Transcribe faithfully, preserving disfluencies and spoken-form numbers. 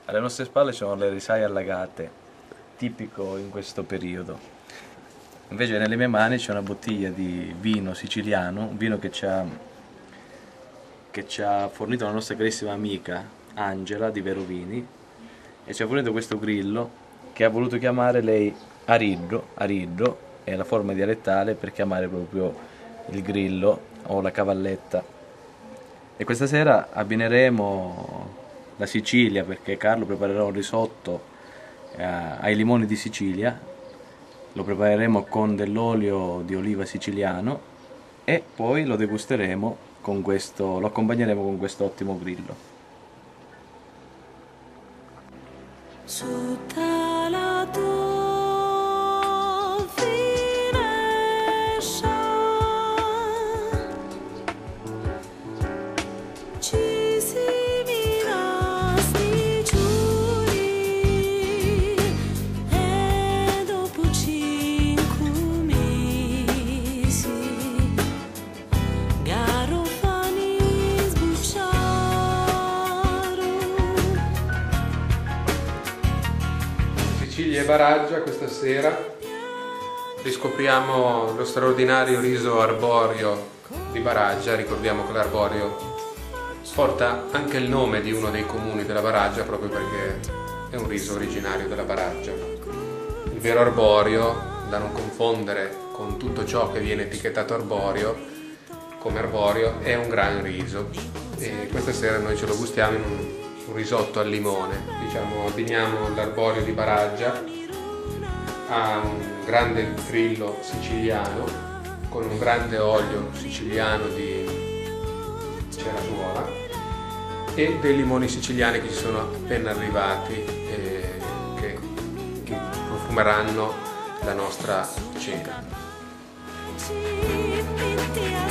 Alle nostre spalle ci sono le risaie allagate, tipico in questo periodo. Invece nelle mie mani c'è una bottiglia di vino siciliano, un vino che ci ha, che ci ha fornito la nostra carissima amica Angela di Vero Vini, e ci ha fornito questo grillo che ha voluto chiamare lei Ariddo. Ariddo è la forma dialettale per chiamare proprio il grillo o la cavalletta. E questa sera abbineremo la Sicilia, perché Carlo preparerà un risotto eh, ai limoni di Sicilia. Lo prepareremo con dell'olio di oliva siciliano e poi lo degusteremo con questo, lo accompagneremo con questo ottimo grillo. Sotto la tua finestra ci si mira sti giorni e dopo cinque mesi garofani sbucciarono. Sicilia e Baraggia questa sera riscopriamo lo straordinario riso arborio di Baraggia. Ricordiamo che l'arborio porta anche il nome di uno dei comuni della Baraggia proprio perché è un riso originario della Baraggia. Il vero arborio, da non confondere con tutto ciò che viene etichettato arborio come arborio, è un gran riso e questa sera noi ce lo gustiamo in un un risotto al limone. Diciamo, abbiniamo l'arborio di Baraggia a un grande grillo siciliano con un grande olio siciliano di Cerasuola e dei limoni siciliani che ci sono appena arrivati e che profumeranno la nostra cena.